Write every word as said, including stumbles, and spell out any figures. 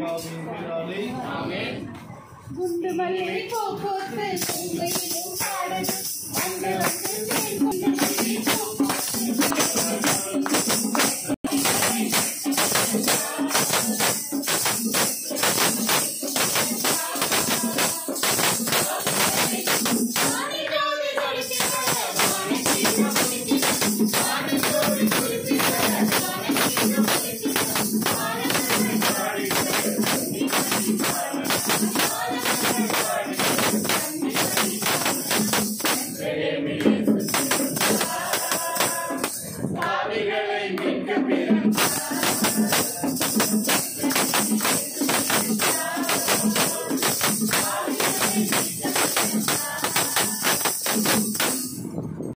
ஆவியின் பேராலே ஆமென். குண்டு மல்லி போக்கோத்து உங்களிடம் பாடல் வந்து வந்து குண்டு மல்லி பாவிகளை மீட்க பிறந்தார்.